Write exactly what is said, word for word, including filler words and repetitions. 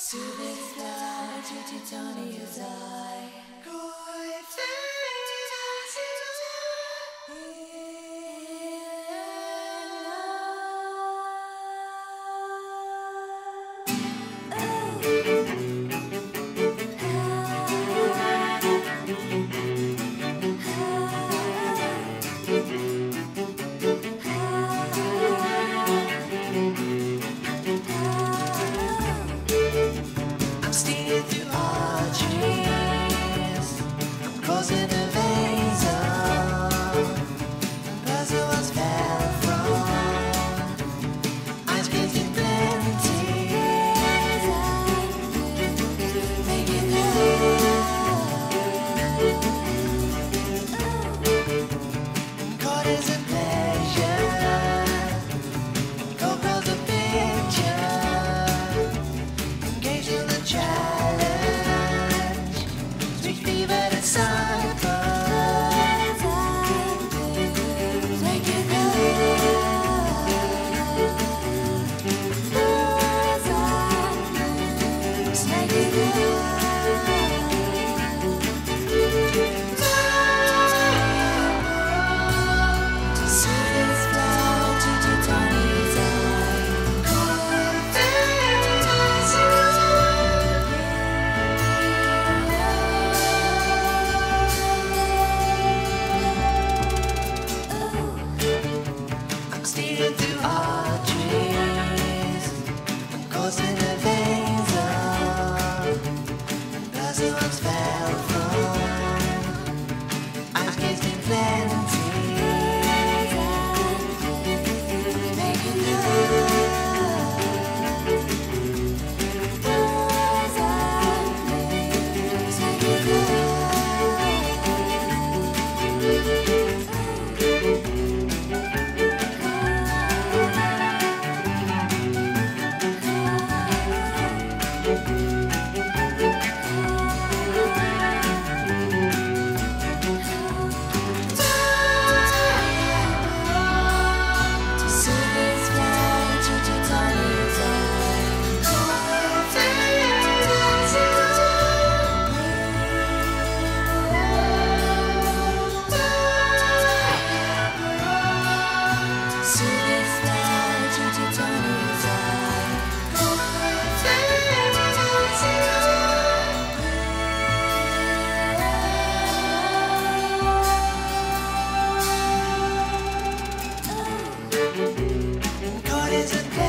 Soothing light, Titania's eye. I'm stealing through arteries, I'm crossing the veins of puzzle was fell from. Eyes getting plenty, making love. God is a pleasure, corporal's a picture. Engage in the challenge, sweet fever and cycle. Make it love, make it love. To see this flower, to Titania's eye. I'm stealing through arteries, I'm causing the veins of puzzle ones fell from. I've gazed in plenty, making to see this fly to Titania's eye. See this fly to Titania's eye. God is a